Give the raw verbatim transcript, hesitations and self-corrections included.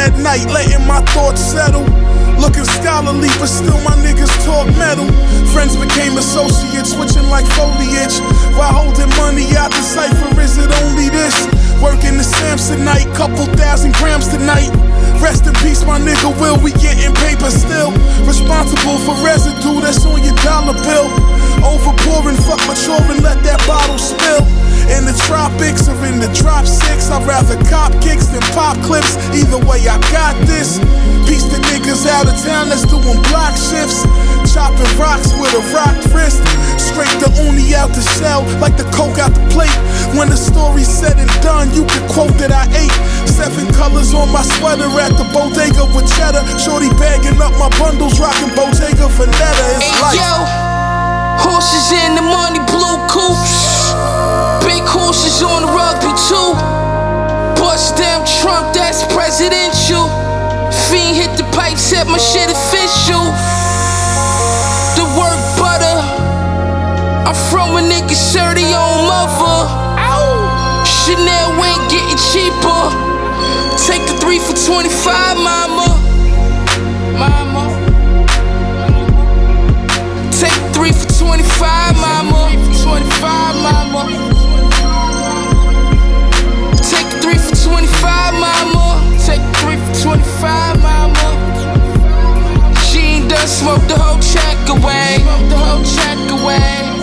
at night, letting my thoughts settle. Looking scholarly, but still my niggas talk metal. Friends became associates, switching like foliage. While holding money out the cipher, is it only this? Working the Samsonite, couple thousand grams tonight. Rest in peace, my nigga Will, we getting paper still. Responsible for residue that's on your dollar bill. Overpouring, fuck maturing, let that bottle spill. In the tropics or in the drop six, I'd rather cop kicks than pop clips. Either way, I got this. Peace to niggas out of town that's doing block shifts. Chopping rocks with a rock wrist. Scrape the uni out the shell like the coke out the plate. When the story's said and done, you can quote that I ate. Seven colors on my sweater at the bodega with cheddar. Shorty bagging up my bundles, rocking Bottega Veneta. It's hey, life. Yo, horses in the money, blue coops. Big horses on the rugby too. Bust down Trump, that's presidential. Fiend hit the pipe, set my shit official. The work butter. I'm from a nigga thirty on mother. Ow. Chanel ain't getting cheaper. Take the three for twenty-five, mama. Mama. Take the three for twenty-five, mama. twenty-five, mama. Take the three for twenty-five, mama. Take the three for twenty-five, mama. She ain't done, smoke the whole check away. Smoke the whole check away.